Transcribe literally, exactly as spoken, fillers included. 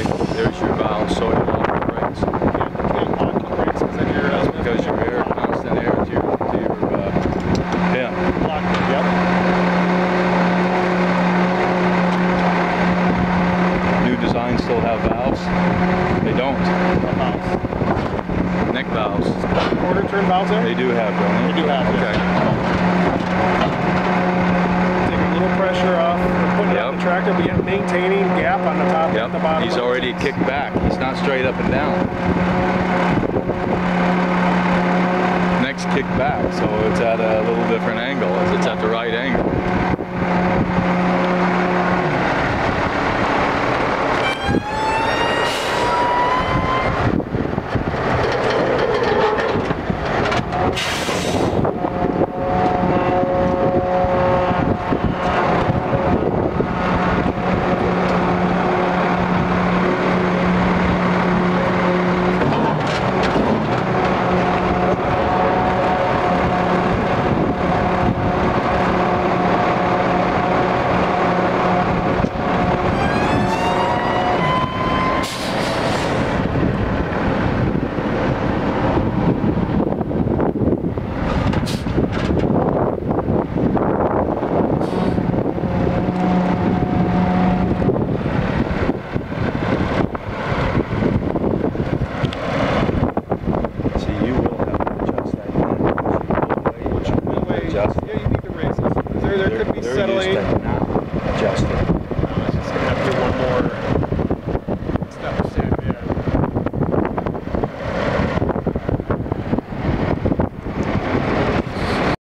right, there's your valve, so you lock the brakes. You can't lock the brakes because then you're That's because your air, constant air to your, to your uh, pin. lock them. Yep. New designs still have valves? They don't. What valves? Neck valves. Quarter turn valves there? They do have, don't they? They do have. Okay. Take a little pressure off. We're putting it Yep. on the tractor, but yet maintaining gap on the top Yep. and the bottom. He's already kicked back. He's not straight up and down. Next kick back, so it's at a little different angle as it's at the right angle.